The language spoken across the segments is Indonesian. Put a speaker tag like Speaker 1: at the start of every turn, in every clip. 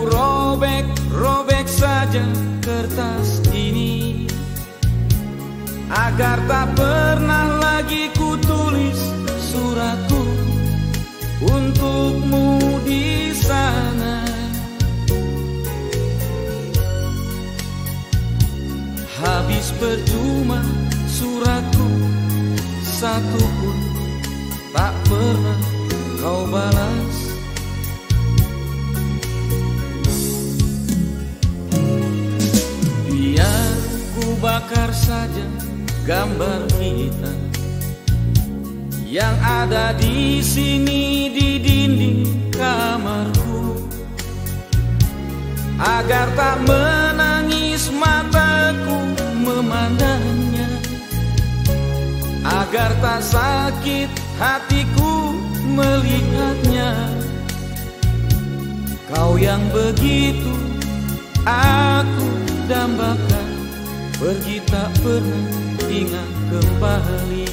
Speaker 1: ku robek-robek saja kertas ini, agar tak pernah lagi ku tulis suratku untukmu di sana. Habis percuma suratku, satu pun tak pernah kau balas. Biar ku bakar saja gambar kita yang ada di sini di dinding kamarku, agar tak menangis mataku memandangnya, agar tak sakit hatiku melihatnya. Kau yang begitu aku dambakan, pergi tak pernah ingat kembali.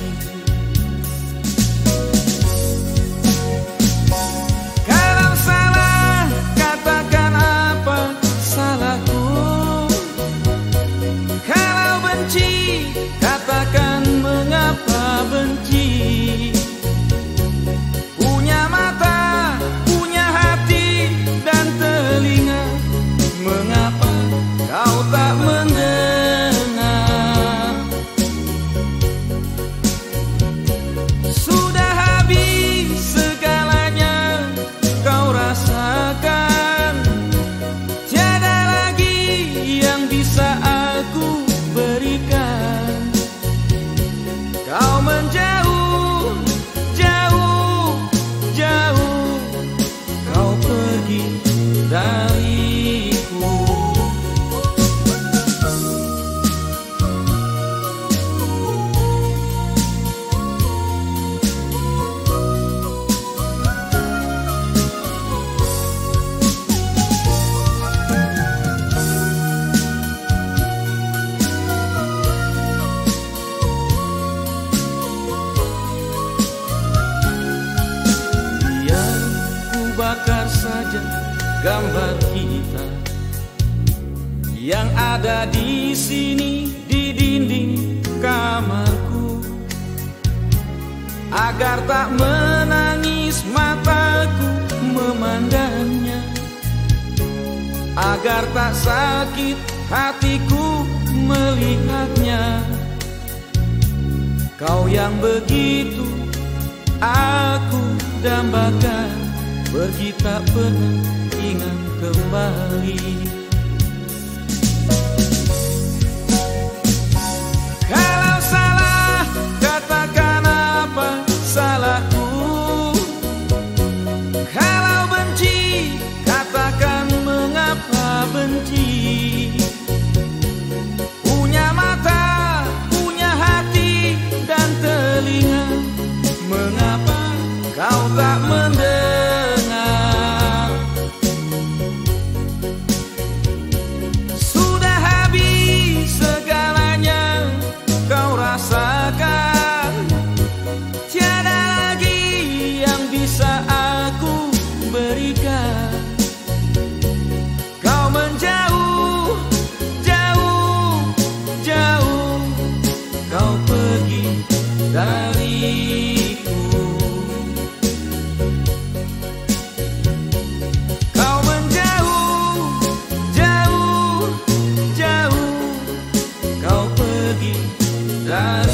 Speaker 1: Kalau salah katakan apa salahku, kalau benci katakan mengapa benci. Punya mata, punya hati dan telinga, mengapa kau tak mendengar? Sudah habis segalanya kau rasakan, tiada lagi yang bisa aku berikan. Kau menjauh, jauh, jauh, kau pergi dariku. Bakar saja gambar kita yang ada di sini di dinding kamarku, agar tak menangis mataku memandangnya, agar tak sakit hatiku melihatnya. Kau yang begitu aku dambakan, pergi tak pernah ingat kembali. Kalau salah katakan apa salahku, kalau benci katakan mengapa benci. Punya mata, punya hati dan telinga, mengapa kau tak mendengar? Kau menjauh, jauh, jauh, kau pergi dariku. Kau menjauh, jauh, jauh, kau pergi dariku.